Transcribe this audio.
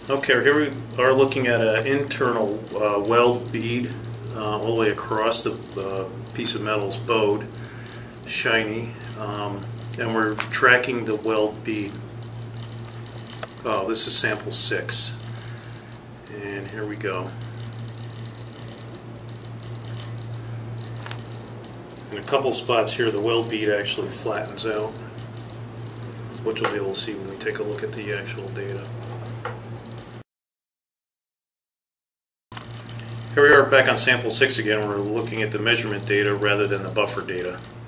Okay, here we are looking at an internal weld bead all the way across the piece of metal's bowed, shiny, and we're tracking the weld bead. Oh, this is sample 6, and here we go. In a couple spots here, the weld bead actually flattens out, which we'll be able to see when we take a look at the actual data. Here we are back on sample 6 again. We're looking at the measurement data rather than the buffer data.